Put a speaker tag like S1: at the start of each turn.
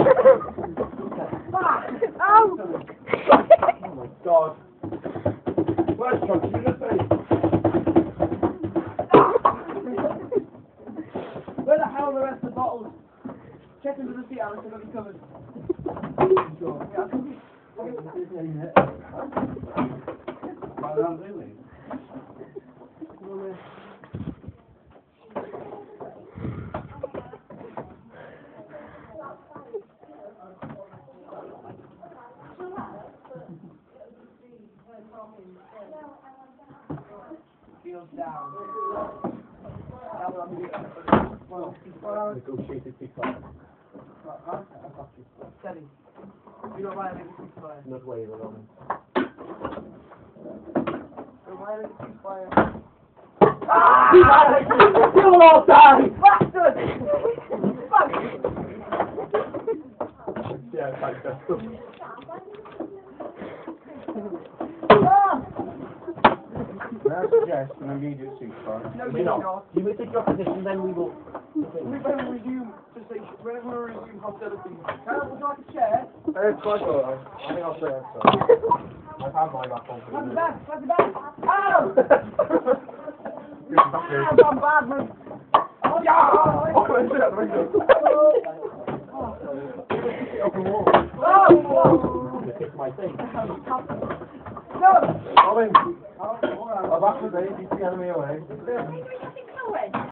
S1: Oh!
S2: Oh my god. Where's Chuck? You just say.
S1: Where the hell are the rest of the bottles? Check under the seat, Alex, I've got you covered. Feels down.
S2: Negotiated ceasefire.
S1: Steady. You don't violate the ceasefire.
S2: Not waiver on.
S1: Don't violate the ceasefire.
S2: You'll all die!
S1: Bastard! Fuck!
S2: Yeah, thanks, that's good. May I suggest an immediate ceasefire?
S1: No, you're not.
S2: You will take your position, then we will.
S1: We better resume, just say, whenever we resume hostilities. Would you like a chair?
S2: It's quite alright. I think I'll say that. I've had my back on for
S1: Grab the
S2: you.
S1: back, grab the back. Ow!
S2: Good back
S1: Ow,
S2: here.
S1: I'm bad, man. Oh, yeah!
S2: Oh, that's it, there we go. Up the wall.
S1: Oh!
S2: You kicked my thing.
S1: No!
S2: Robin, I've actually made you the enemy away.